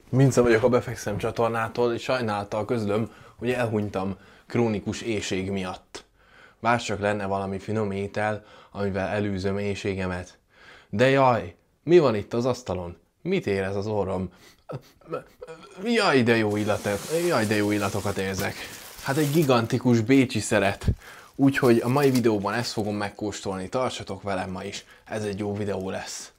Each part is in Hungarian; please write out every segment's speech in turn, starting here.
Mince vagyok a Befekszem csatornától, és sajnálattal közlöm, hogy elhunytam krónikus éhség miatt. Bárcsak lenne valami finom étel, amivel elűzöm éhségemet. De jaj, mi van itt az asztalon? Mit érez az orrom? Jaj, de jó illatokat érzek. Hát egy gigantikus bécsi szeret. Úgyhogy a mai videóban ezt fogom megkóstolni, tartsatok velem ma is, ez egy jó videó lesz.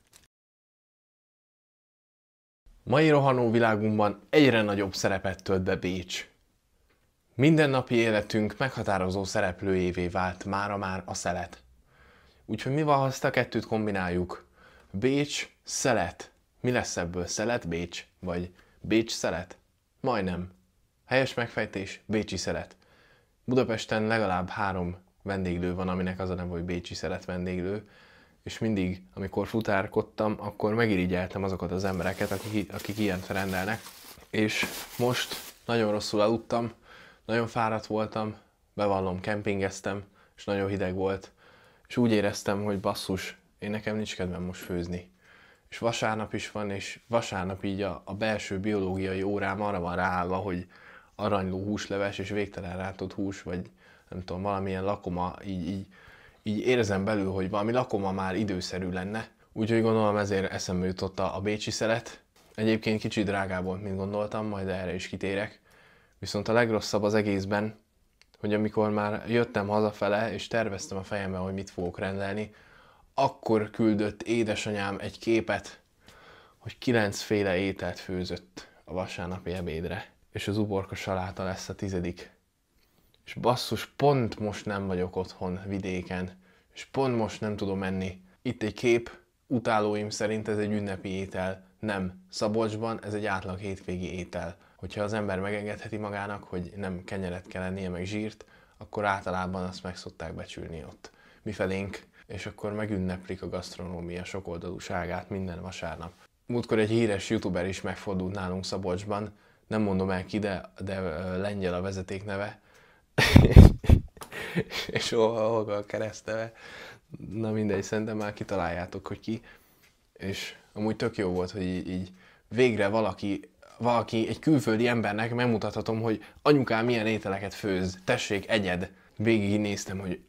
Mai rohanó világunkban egyre nagyobb szerepet tölt be Bécs. Mindennapi életünk meghatározó szereplőjévé vált mára már a szelet. Úgyhogy mi van, ha ezt a kettőt kombináljuk? Bécs, szelet. Mi lesz ebből? Szelet, Bécs? Vagy Bécs, szelet? Majdnem. Helyes megfejtés, bécsi szelet. Budapesten legalább 3 vendéglő van, aminek az a neve, hogy bécsi szelet vendéglő. És mindig, amikor futárkodtam, akkor megirigyeltem azokat az embereket, akik ilyent rendelnek. És most nagyon rosszul aludtam, nagyon fáradt voltam, bevallom, kempingeztem, és nagyon hideg volt. És úgy éreztem, hogy basszus, nekem nincs kedvem most főzni. És vasárnap is van, és vasárnap így a belső biológiai órám arra van ráállva, hogy aranyló húsleves és végtelen rántott hús, vagy nem tudom, valamilyen lakoma, így érzem belül, hogy valami lakoma már időszerű lenne. Úgyhogy gondolom ezért eszembe jutott a bécsi szelet. Egyébként kicsit drágább volt, mint gondoltam, majd erre is kitérek. Viszont a legrosszabb az egészben, hogy amikor már jöttem hazafele, és terveztem a fejemben, hogy mit fogok rendelni, akkor küldött édesanyám egy képet, hogy 9 féle ételt főzött a vasárnapi ebédre. És az uborka saláta lesz a 10. És basszus, pont most nem vagyok otthon vidéken, és pont most nem tudom enni. Itt egy kép, utálóim szerint ez egy ünnepi étel. Nem, Szabolcsban ez egy átlag hétvégi étel. Hogyha az ember megengedheti magának, hogy nem kenyeret kell ennie, meg zsírt, akkor általában azt meg szokták becsülni ott mifelénk, és akkor megünneplik a gasztronómia sokoldalúságát minden vasárnap. Múltkor egy híres youtuber is megfordult nálunk Szabolcsban, nem mondom el ki, de lengyel a vezeték neve, és Olga a keresztneve. Na mindegy, szerintem már kitaláljátok, hogy ki. És amúgy tök jó volt, hogy így végre valaki, egy külföldi embernek megmutathatom, hogy anyukám milyen ételeket főz, tessék, egyed. Végig néztem, hogy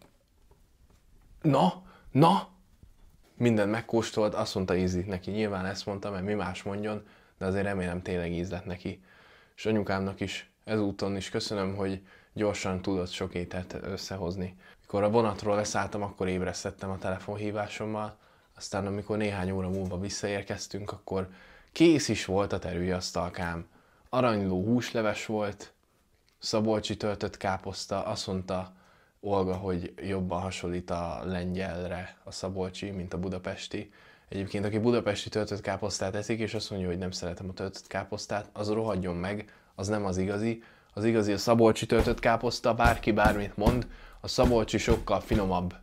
na, mindent megkóstolt, azt mondta, ízlik neki. Nyilván ezt mondta, mert mi más mondjon, de azért remélem tényleg íz lett neki. És anyukámnak is ezúton is köszönöm, hogy gyorsan tudott sok ételt összehozni. Mikor a vonatról leszálltam, akkor ébresztettem a telefonhívásommal, aztán amikor néhány óra múlva visszaérkeztünk, akkor kész is volt a terülyasztalkám. Aranyló húsleves volt, szabolcsi töltött káposzta, azt mondta Olga, hogy jobban hasonlít a lengyelre a szabolcsi, mint a budapesti. Egyébként, aki budapesti töltött káposztát eszik, és azt mondja, hogy nem szeretem a töltött káposztát, az rohadjon meg, az nem az igazi. Az igazi a szabolcsi töltött káposzta, bárki bármit mond, a szabolcsi sokkal finomabb.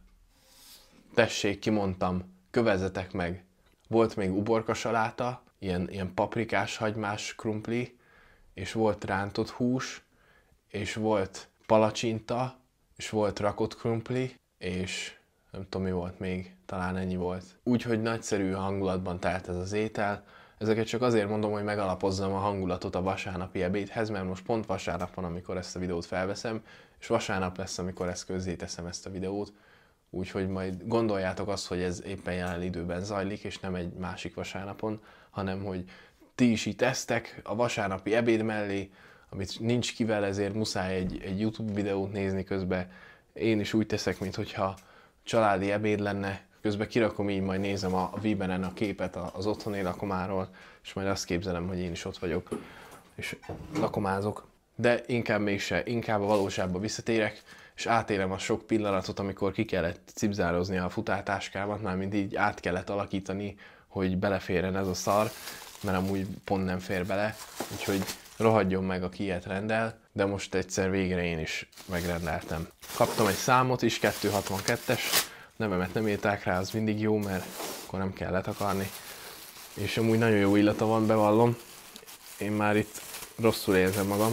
Tessék, kimondtam, kövezzetek meg. Volt még uborka saláta, ilyen paprikás, hagymás krumpli, és volt rántott hús, és volt palacsinta, és volt rakott krumpli, és nem tudom mi volt még, talán ennyi volt. Úgyhogy nagyszerű hangulatban telt ez az étel. Ezeket csak azért mondom, hogy megalapozzam a hangulatot a vasárnapi ebédhez, mert most pont vasárnap van, amikor ezt a videót felveszem, és vasárnap lesz, amikor ezt közzéteszem ezt a videót. Úgyhogy majd gondoljátok azt, hogy ez éppen jelen időben zajlik, és nem egy másik vasárnapon, hanem hogy ti is itt esztek a vasárnapi ebéd mellé, amit nincs kivel, ezért muszáj egy YouTube videót nézni közben. Én is úgy teszek, mintha családi ebéd lenne, közben kirakom így, majd nézem a Viberen a képet az otthoni lakomáról, és majd azt képzelem, hogy én is ott vagyok, és lakomázok. De inkább mégse, inkább a valóságba visszatérek, és átélem a sok pillanatot, amikor ki kellett cipzározni a futártáskámat, mármint így át kellett alakítani, hogy beleférjen ez a szar, mert amúgy pont nem fér bele, úgyhogy rohadjon meg, aki ilyet rendel, de most egyszer végre én is megrendeltem. Kaptam egy számot is, 262-es, nevemet nem írták rá, az mindig jó, mert akkor nem kell letakarni. És amúgy nagyon jó illata van, bevallom. Én már itt rosszul érzem magam.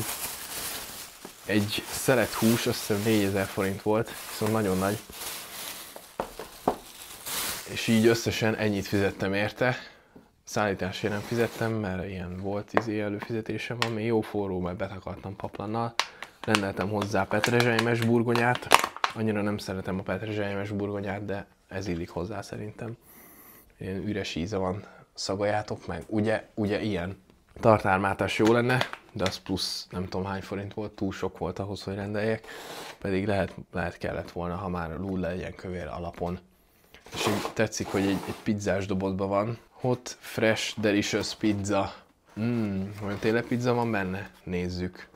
Egy szelet hús, azt hiszem 4000 forint volt, viszont nagyon nagy. És így összesen ennyit fizettem érte. Szállításért nem fizettem, mert ilyen volt előfizetésem van, még jó forró, mert betakartam paplannal. Rendeltem hozzá petrezselymes burgonyát. Annyira nem szeretem a petrezselymes burgonyát, de ez illik hozzá szerintem. Ilyen üres íze van, szagoljátok meg. Ugye ilyen. Tartármátás jó lenne, de az plusz nem tudom hány forint volt, túl sok volt ahhoz, hogy rendeljek. Pedig lehet kellett volna, ha már lúd legyen kövér alapon. És így tetszik, hogy egy pizzás dobozban van. Hot, fresh, delicious pizza. Olyan tényleg pizza van benne? Nézzük.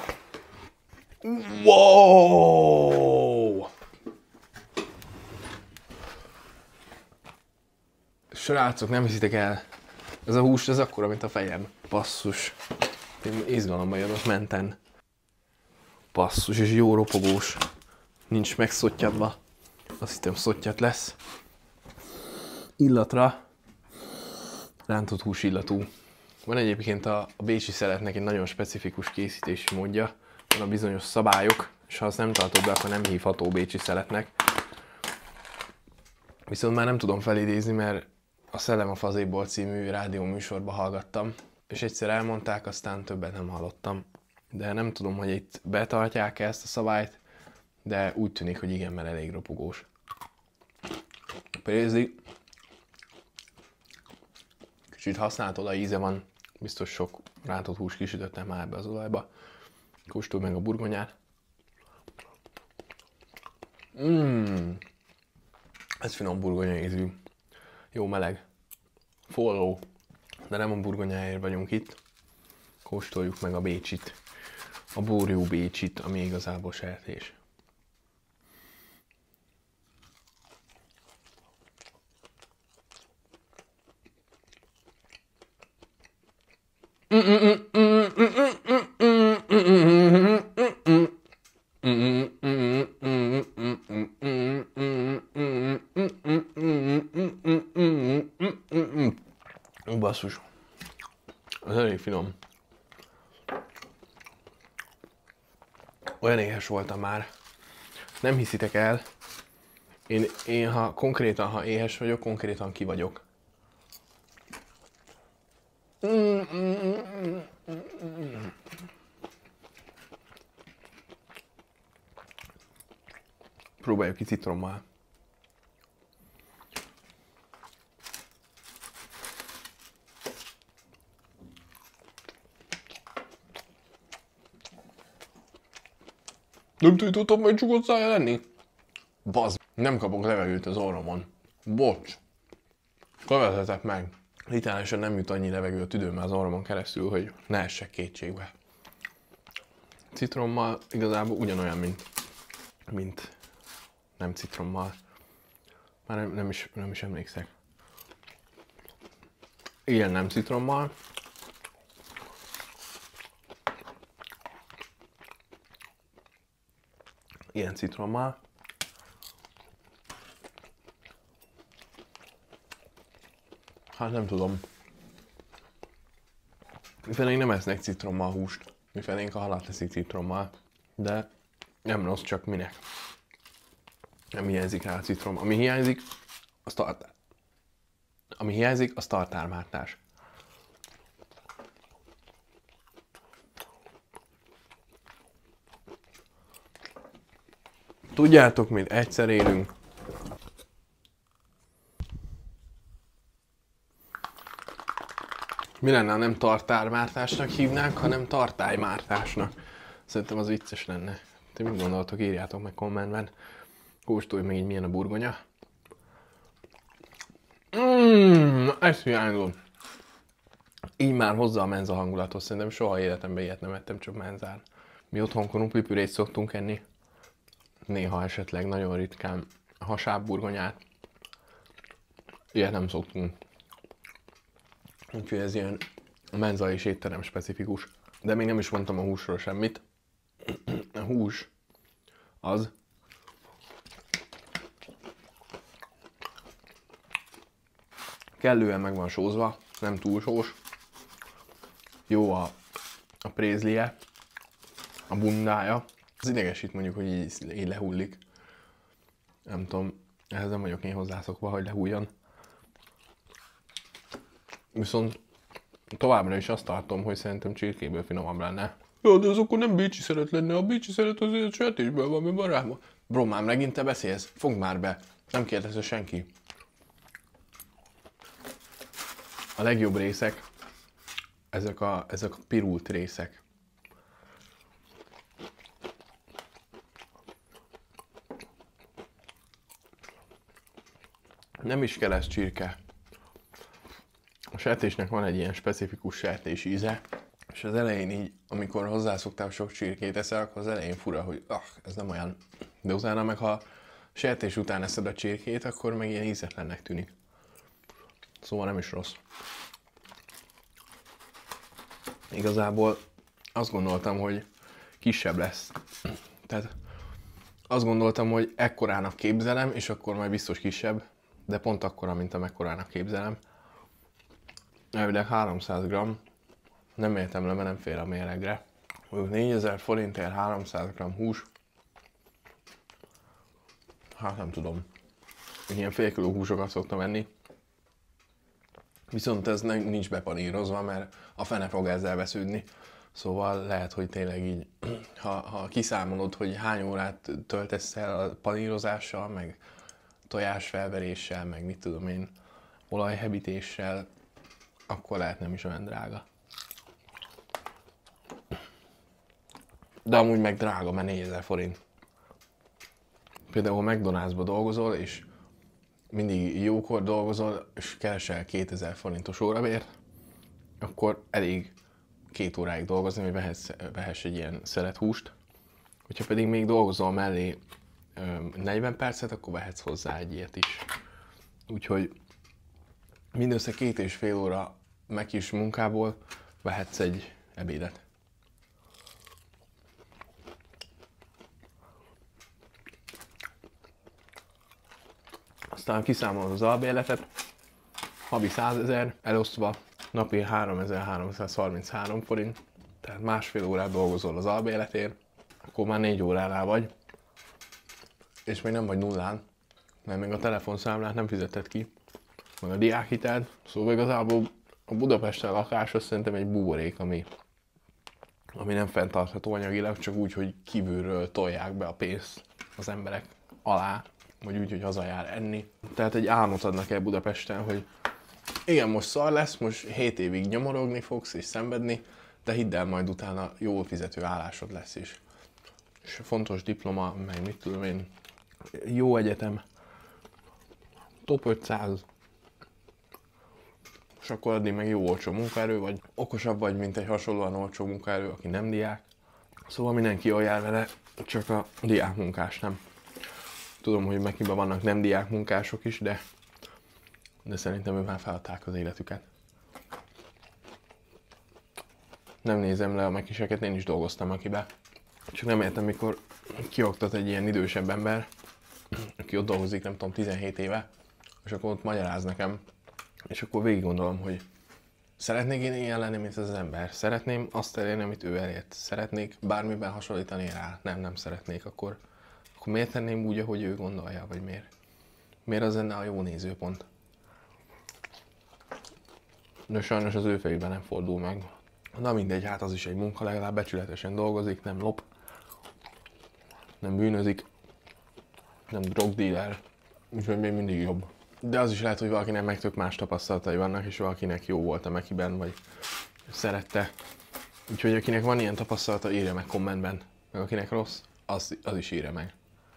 Wow! Srácok, nem hiszitek el. Ez a hús, ez akkora, mint a fejem. Basszus. Én izgalomba jövök menten. Basszus, és jó ropogós. Nincs megszottyadva. Azt hittem szottyat lesz. Illatra. Rántott hús illatú. Van egyébként a bécsi szeletnek egy nagyon specifikus készítési módja. Van a bizonyos szabályok, és ha azt nem tartod be, akkor nem hívható bécsi szeletnek. Viszont már nem tudom felidézni, mert a Szellem a Fazékból című rádióműsorba hallgattam, és egyszer elmondták, aztán többet nem hallottam. De nem tudom, hogy itt betartják-e ezt a szabályt, de úgy tűnik, hogy igen, mert elég ropogós. Prézli. Kicsit használt olajíze van, biztos sok rántott hús kisütöttem már be az olajba. Kóstolj meg a burgonyát. Ez finom burgonya ízű. Jó meleg. Forró. De nem a burgonyáért vagyunk itt. Kóstoljuk meg a bécsit. A bórjú bécsit, ami igazából sertés. Basszus. Ez elég finom. Olyan éhes voltam már. Nem hiszitek el. Én ha éhes vagyok, konkrétan ki vagyok. Próbáljuk ki citrommal. Nem tudtam meg csukott szája lenni? Bazd, nem kapok levegőt az orromon. Bocs. Követhetek meg. Literálisan nem jut annyi levegő a tüdőmmel az orromon keresztül, hogy ne essek kétségbe. Citrommal igazából ugyanolyan, mint nem citrommal. Már nem is emlékszek. Ilyen nem citrommal. Ilyen citrommal. Hát nem tudom. Mifelénk nem esznek citrommal húst. Mifelénk a halat eszik citrommal. De nem rossz, csak minek. Nem hiányzik rá a citrom. Ami hiányzik, az tartár. Ami hiányzik, az tartármártás. Tudjátok, mint egyszer élünk. Mi lenne, ha nem tartármártásnak hívnánk, hanem tartálymártásnak? Szerintem az vicces lenne. Ti mit gondoltok, írjátok meg kommentben. Kóstolj meg így, milyen a burgonya. Ez hiányzott. Így már hozzá a menza hangulatot. Szerintem soha életemben ilyet nem ettem, csak menzán. Mi otthon krumplipürét szoktunk enni. Néha esetleg nagyon ritkán hasább burgonyát. Ilyet nem szoktunk. Úgyhogy ez ilyen menza és étterem specifikus. De még nem is mondtam a húsról semmit. A hús az kellően meg van sózva, nem túl sós. Jó a prézlie, a bundája. Az idegesít mondjuk, hogy így lehullik. Nem tudom, ehhez nem vagyok én hozzászokva, hogy lehújjon. Viszont továbbra is azt tartom, hogy szerintem csirkéből finomabb lenne. Jó, de az akkor nem bécsi szeret lenne, a bécsi szeret azért sertésből van, mi barátban. Bro, már megint te beszélsz? Fogd már be. Nem kérdezze senki. A legjobb részek, ezek a pirult részek. Nem is kell ez csirke. A sertésnek van egy ilyen specifikus sertés íze, és az elején így, amikor hozzászoktál sok csirkét eszel, akkor az elején fura, hogy ez nem olyan. De utána meg, ha sertés után eszed a csirkét, akkor meg ilyen ízetlennek tűnik. Szóval nem is rossz. Igazából azt gondoltam, hogy kisebb lesz. Tehát azt gondoltam, hogy ekkorának képzelem, és akkor majd biztos kisebb, de pont akkora, mint amekkorának képzelem. Elvileg 300 g, nem értem le, mert nem fér a méregre. 4000 forintért 300 g hús. Hát nem tudom. Ilyen fél kiló húsokat szoktam enni. Viszont ez nincs bepanírozva, mert a fene fog ezzel vesződni. Szóval lehet, hogy tényleg így, ha kiszámolod, hogy hány órát töltesz el a panírozással, meg tojásfelveréssel, meg mit tudom én, olajhebítéssel, akkor lehet nem is olyan drága. De amúgy meg drága, mert 4000 forint. Például McDonald'sba dolgozol, és mindig jókor dolgozol, és keresel 2000 forintos órabért, akkor elég 2 óráig dolgozni, hogy vehess egy ilyen szelet húst. Hogyha pedig még dolgozol mellé 40 percet, akkor vehetsz hozzá egy ilyet is. Úgyhogy mindössze 2,5 óra megkis munkából vehetsz egy ebédet. Aztán kiszámolod az albérletet, havi 100 000 elosztva, napi 3333 forint, tehát másfél órát dolgozol az albérletért, akkor már 4 óránál vagy, és még nem vagy nullán, mert még a telefonszámlát nem fizetted ki, meg a diákhitelt, szóval igazából a Budapesten lakás az szerintem egy buborék, ami nem fenntartható anyagilag, csak úgy, hogy kívülről tolják be a pénzt az emberek alá, vagy úgy, hogy hazajár enni. Tehát egy álmot adnak el Budapesten, hogy igen, most szar lesz, most 7 évig nyomorogni fogsz és szenvedni, de hidd el, majd utána jól fizető állásod lesz is. És fontos diploma, meg mit tudom én, jó egyetem, top 500, és akkor addig meg jó olcsó munkaerő, vagy okosabb vagy, mint egy hasonlóan olcsó munkaerő, aki nem diák. Szóval mindenki jól jár vele, csak a diákmunkás nem. Tudom, hogy Mekiben vannak nem diákmunkások is, de szerintem ők már feladták az életüket. Nem nézem le a mekiseket, én is dolgoztam Mekibe. Csak nem értem, mikor kioktat egy ilyen idősebb ember, aki ott dolgozik, nem tudom, 17 éve, és akkor ott magyaráz nekem, és akkor végig gondolom, hogy szeretnék én ilyen lenni, mint ez az ember. Szeretném azt elérni, amit ő elért. Szeretnék bármiben hasonlítani rá. Nem szeretnék. Akkor miért tenném úgy, ahogy ő gondolja, vagy miért? Miért az lenne a jó nézőpont? De sajnos az ő fejében nem fordul meg. Na mindegy, hát az is egy munka, legalább becsületesen dolgozik, nem lop, nem bűnözik, nem drogdealer, úgyhogy még mindig jobb. De az is lehet, hogy valakinek meg tök más tapasztalatai vannak, és valakinek jó volt a Mekiben, vagy szerette. Úgyhogy akinek van ilyen tapasztalata, írja meg kommentben. Meg akinek rossz, az is írja meg.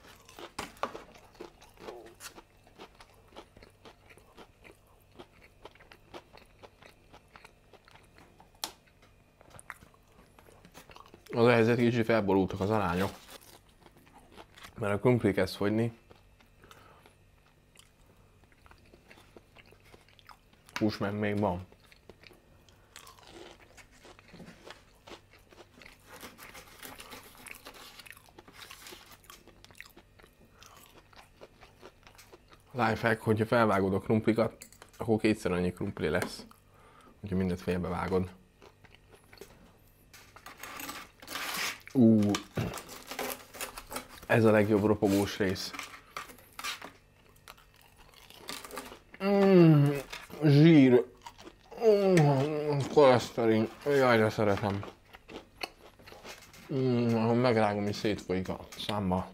Az a helyzet, kicsit felborultak az arányok, mert a krumpli kezd fogyni. Hús meg még van. Lifehack, hogyha felvágod a krumplikat, akkor kétszer annyi krumpli lesz, hogyha mindent félbevágod. Ez a legjobb ropogós rész. Zsír. koleszterin, jaj, de szeretem. Megrágom, és szétfolyik a számba.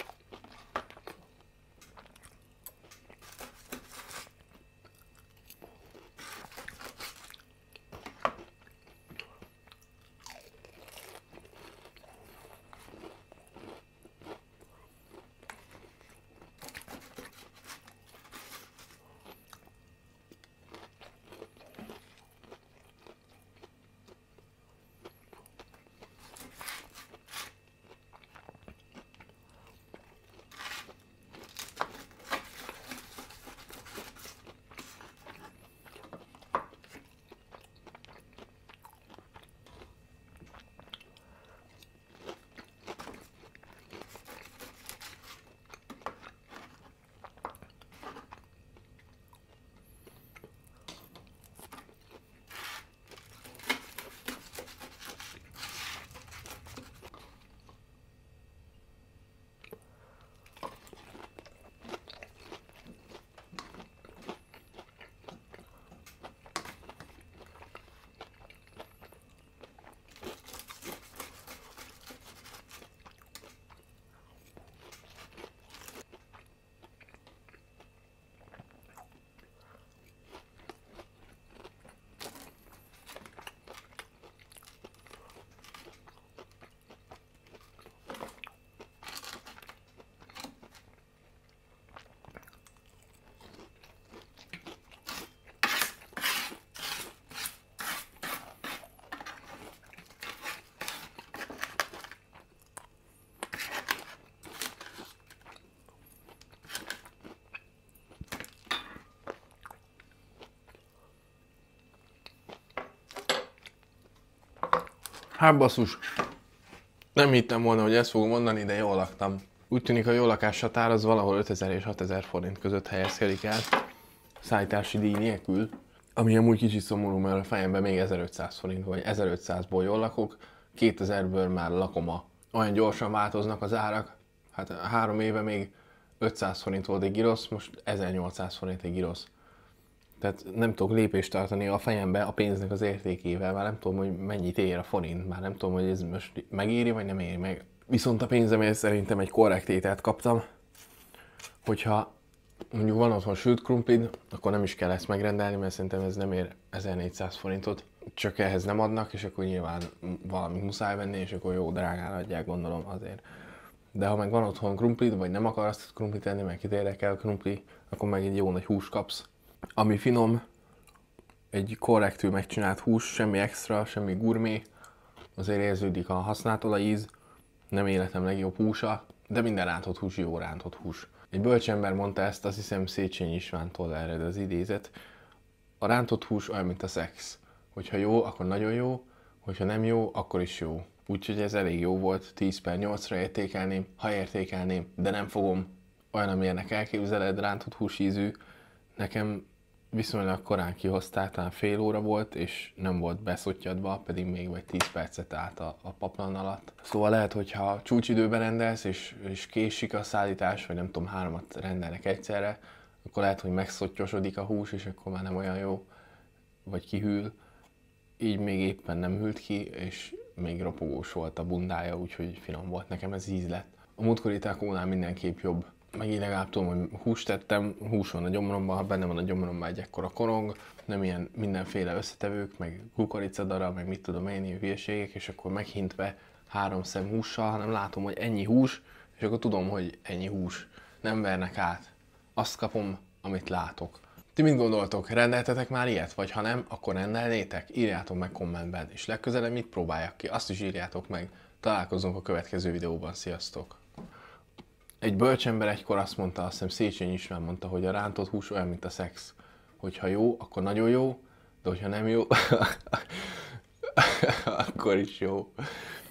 Hát basszus, nem hittem volna, hogy ezt fogom mondani, de jól laktam. Úgy tűnik, a jó lakás határ az valahol 5000 és 6000 forint között helyezkedik el, szállítási díj nélkül. Ami amúgy kicsit szomorú, mert a fejemben még 1500 forint, vagy 1500-ból jól lakok, 2000-ből már lakom olyan gyorsan változnak az árak. Hát 3 éve még 500 forint volt egy girosz, most 1800 forint egy girosz. Tehát nem tudok lépést tartani a fejembe a pénznek az értékével, már nem tudom, hogy mennyit ér a forint, már nem tudom, hogy ez most megéri, vagy nem éri meg. Viszont a pénzemért szerintem egy korrekt ételt kaptam, hogyha mondjuk van otthon sült krumplid, akkor nem is kell ezt megrendelni, mert szerintem ez nem ér 1400 forintot. Csak ehhez nem adnak, és akkor nyilván valamit muszáj venni, és akkor jó drágán adják, gondolom azért. De ha meg van otthon krumplid, vagy nem akarsz krumplit enni, mert kit érdekel a krumpli, akkor meg egy jó nagy húst kapsz. Ami finom, egy korrektül megcsinált hús, semmi extra, semmi gurmé, azért érződik a használt olajíz, nem életem legjobb húsa, de minden rántott hús jó rántott hús. Egy bölcsember mondta ezt, azt hiszem Széchenyi Istvántól ered az idézet. A rántott hús olyan, mint a szex. Hogyha jó, akkor nagyon jó, hogyha nem jó, akkor is jó. Úgyhogy ez elég jó volt, 10/8-ra értékelném, ha értékelném, de nem fogom. Olyan, amilyenek elképzeled, rántott húsízű. Nekem viszonylag korán kihozták, talán fél óra volt, és nem volt beszottyadva, pedig még vagy 10 percet állt a paplan alatt. Szóval lehet, hogyha csúcsidőben rendelsz, és késik a szállítás, vagy nem tudom, 3-at rendelnek egyszerre, akkor lehet, hogy megszotyosodik a hús, és akkor már nem olyan jó, vagy kihűl. Így még éppen nem hűlt ki, és még ropogós volt a bundája, úgyhogy finom volt, nekem ez íz lett. A múltkori tacónál mindenképp jobb. Meg így legalább tudom, hogy húst tettem, hús van a gyomromban, ha benne van a gyomromban egy ekkora korong, nem ilyen mindenféle összetevők, meg kukoricadara, meg mit tudom én, ilyen hülyeségek, és akkor meghintve 3 szem hússal, hanem látom, hogy ennyi hús, és akkor tudom, hogy ennyi hús. Nem vernek át. Azt kapom, amit látok. Ti mit gondoltok? Rendeltetek már ilyet? Vagy ha nem, akkor rendelnétek? Írjátok meg kommentben, és legközelebb mit próbáljak ki? Azt is írjátok meg. Találkozunk a következő videóban. Sziasztok! Egy bölcsember egykor azt mondta, azt hiszem Széchenyi István mondta, hogy a rántott hús olyan, mint a szex. Hogyha jó, akkor nagyon jó, de hogyha nem jó, akkor is jó.